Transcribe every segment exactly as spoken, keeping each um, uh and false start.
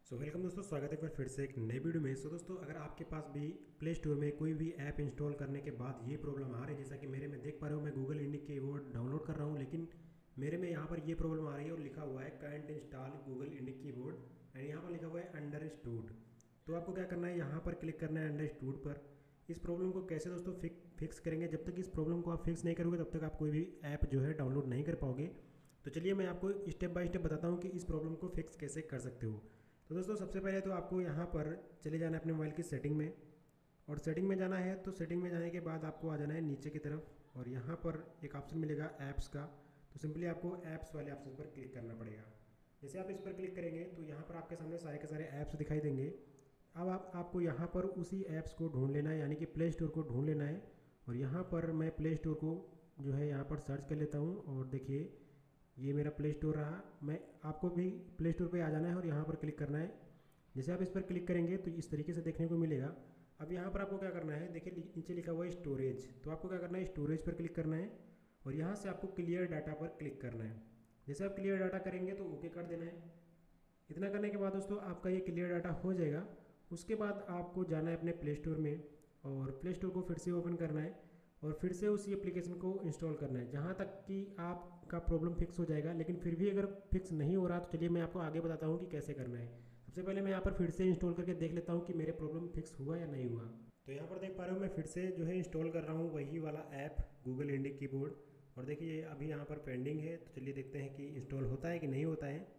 So welcome दोस्तों, स्वागत है एक बार फिर से एक नई वीडियो में। सो दोस्तों, अगर आपके पास भी प्ले स्टोर में कोई भी ऐप इंस्टॉल करने के बाद ये प्रॉब्लम आ रही है, जैसा कि मेरे में देख पा रहे हो, मैं गूगल इंडी कीबोर्ड डाउनलोड कर रहा हूँ, लेकिन मेरे में यहाँ पर ये प्रॉब्लम आ रही है और लिखा हुआ है काइंट install Google Indic keyboard and यहाँ पर लिखा हुआ है अंडरस्टूड। तो आपको क्या करना है, यहाँ पर क्लिक करना है अंडरस्टूड पर। इस प्रॉब्लम को कैसे दोस्तों फिक, फिक्स करेंगे, जब तक इस प्रॉब्लम को आप फिक्स नहीं करोगे तब तक आप कोई भी ऐप जो है डाउनलोड नहीं कर पाओगे। तो चलिए मैं आपको स्टेप बाय स्टेप बताता हूँ कि इस प्रॉब्लम को फिक्स कैसे कर सकते हो। तो दोस्तों, सबसे पहले तो आपको यहाँ पर चले जाना है अपने मोबाइल की सेटिंग में, और सेटिंग में जाना है तो सेटिंग में जाने के बाद आपको आ जाना है नीचे की तरफ, और यहाँ पर एक ऑप्शन मिलेगा ऐप्स का। तो सिंपली आपको ऐप्स वाले ऑप्शन पर क्लिक करना पड़ेगा। जैसे आप इस पर क्लिक करेंगे तो यहाँ पर आपके सामने सारे के सारे ऐप्स दिखाई देंगे। अब आप आपको यहाँ पर उसी ऐप्स को ढूंढ लेना है, यानी कि प्ले स्टोर को ढूंढ लेना है। और यहाँ पर मैं प्ले स्टोर को जो है यहाँ पर सर्च कर लेता हूँ, और देखिए ये मेरा प्ले स्टोर रहा। मैं आपको भी प्ले स्टोर पे आ जाना है और यहाँ पर क्लिक करना है। जैसे आप इस पर क्लिक करेंगे तो इस तरीके से देखने को मिलेगा। अब यहाँ पर आपको क्या करना है, देखिए नीचे लिखा हुआ है स्टोरेज। तो आपको क्या करना है, स्टोरेज पर क्लिक करना है और यहाँ से आपको क्लियर डाटा पर क्लिक करना है। जैसे आप क्लियर डाटा करेंगे तो ओके कर देना है। इतना करने के बाद दोस्तों आपका ये क्लियर डाटा हो जाएगा। उसके बाद आपको जाना है अपने प्ले स्टोर में, और प्ले स्टोर को फिर से ओपन करना है और फिर से उसी एप्लीकेशन को इंस्टॉल करना है, जहाँ तक कि आपका प्रॉब्लम फिक्स हो जाएगा। लेकिन फिर भी अगर फिक्स नहीं हो रहा तो चलिए मैं आपको आगे बताता हूँ कि कैसे करना है। सबसे पहले मैं यहाँ पर फिर से इंस्टॉल करके देख लेता हूँ कि मेरे प्रॉब्लम फिक्स हुआ या नहीं हुआ। तो यहाँ पर देख पा रहे हो, मैं फिर से जो है इंस्टॉल कर रहा हूँ वही वाला ऐप गूगल इंडी कीबोर्ड, और देखिए अभी यहाँ पर पेंडिंग है। तो चलिए देखते हैं कि इंस्टॉल होता है कि नहीं होता है।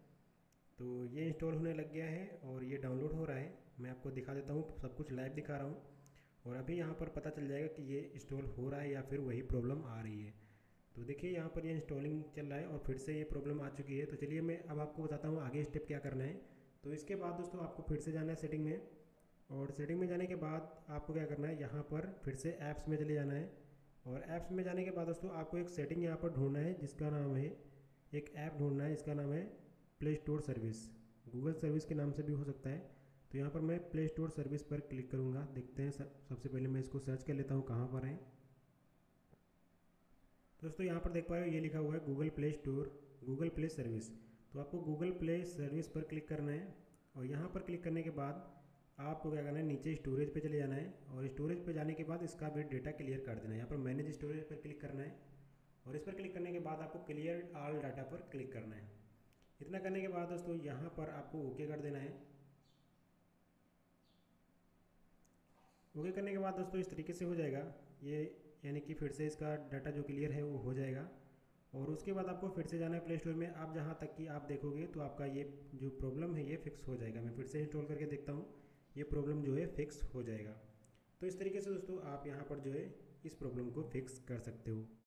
तो ये इंस्टॉल होने लग गया है और ये डाउनलोड हो रहा है। मैं आपको दिखा देता हूँ, सब कुछ लाइव दिखा रहा हूँ, और अभी यहाँ पर पता चल जाएगा कि ये इंस्टॉल हो रहा है या फिर वही प्रॉब्लम आ रही है। तो देखिए यहाँ पर ये इंस्टॉलिंग चल रहा है और फिर से ये प्रॉब्लम आ चुकी है। तो चलिए मैं अब आपको बताता हूँ आगे स्टेप क्या करना है। तो इसके बाद दोस्तों आपको फिर से जाना है सेटिंग में, और सेटिंग में जाने के बाद आपको क्या करना है, यहाँ पर फिर से ऐप्स में चले जाना है। और ऐप्स में जाने के बाद दोस्तों आपको एक सेटिंग यहाँ पर ढूंढना है जिसका नाम है, एक ऐप ढूंढना है जिसका नाम है Play Store service. Google service के नाम से भी हो सकता है। तो यहाँ पर मैं प्ले स्टोर सर्विस पर क्लिक करूँगा। देखते हैं, सब सबसे पहले मैं इसको सर्च कर लेता हूँ कहाँ पर है। दोस्तों यहाँ पर देख पा रहे हो ये लिखा हुआ है Google Play Store Google Play service. तो आपको गूगल प्ले सर्विस पर क्लिक करना है, और यहाँ पर क्लिक करने के बाद आपको क्या करना है, नीचे स्टोरेज पे चले जाना है, और स्टोरेज पे जाने के बाद इसका भी डेटा क्लियर कर देना है। यहाँ पर मैनेज स्टोरेज पर क्लिक करना है, और इस पर क्लिक करने के बाद आपको क्लियर ऑल डाटा पर क्लिक करना है। इतना करने के बाद दोस्तों यहाँ पर आपको ओके कर देना है। ओके करने के बाद दोस्तों इस तरीके से हो जाएगा ये, यानी कि फिर से इसका डाटा जो क्लियर है वो हो जाएगा। और उसके बाद आपको फिर से जाना है प्ले स्टोर में। आप जहाँ तक कि आप देखोगे तो आपका ये जो प्रॉब्लम है ये फिक्स हो जाएगा। मैं फिर से इंस्टॉल करके देखता हूँ, ये प्रॉब्लम जो है फिक्स हो जाएगा। तो इस तरीके से दोस्तों आप यहाँ पर जो है इस प्रॉब्लम को फिक्स कर सकते हो।